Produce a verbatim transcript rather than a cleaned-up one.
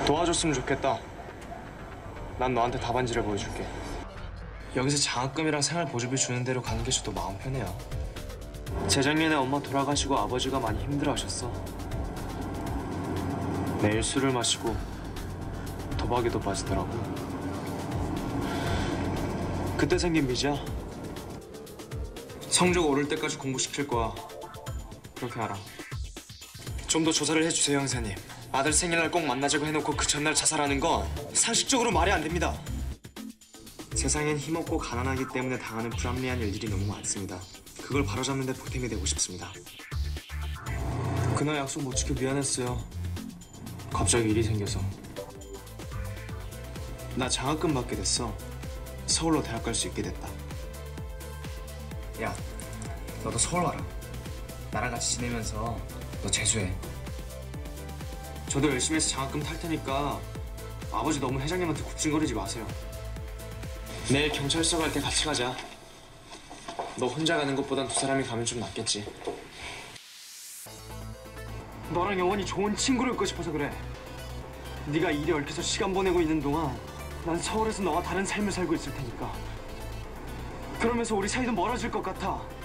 도와줬으면 좋겠다. 난 너한테 답안지를 보여줄게. 여기서 장학금이랑 생활보조비 주는 대로 가는 게 저도 마음 편해요. 재작년에 엄마 돌아가시고 아버지가 많이 힘들어하셨어. 매일 술을 마시고 도박에도 빠지더라고. 그때 생긴 빚이야. 성적 오를 때까지 공부시킬 거야. 그렇게 알아. 좀 더 조사를 해주세요, 형사님. 아들 생일날 꼭 만나자고 해놓고 그 전날 자살하는 건 상식적으로 말이 안 됩니다. 세상엔 힘없고 가난하기 때문에 당하는 불합리한 일들이 너무 많습니다. 그걸 바로잡는 데 보탬이 되고 싶습니다. 그날 약속 못 지켜 미안했어요. 갑자기 일이 생겨서. 나 장학금 받게 됐어. 서울로 대학 갈 수 있게 됐다. 야, 너도 서울 와라. 나랑 같이 지내면서 너 재수해. 저도 열심히 해서 장학금 탈 테니까 아버지 너무 회장님한테 굽신거리지 마세요. 내일 경찰서 갈 때 같이 가자. 너 혼자 가는 것보단 두 사람이 가면 좀 낫겠지. 너랑 영원히 좋은 친구를 있고 싶어서 그래. 네가 일에 얽혀서 시간 보내고 있는 동안 난 서울에서 너와 다른 삶을 살고 있을 테니까. 그러면서 우리 사이도 멀어질 것 같아.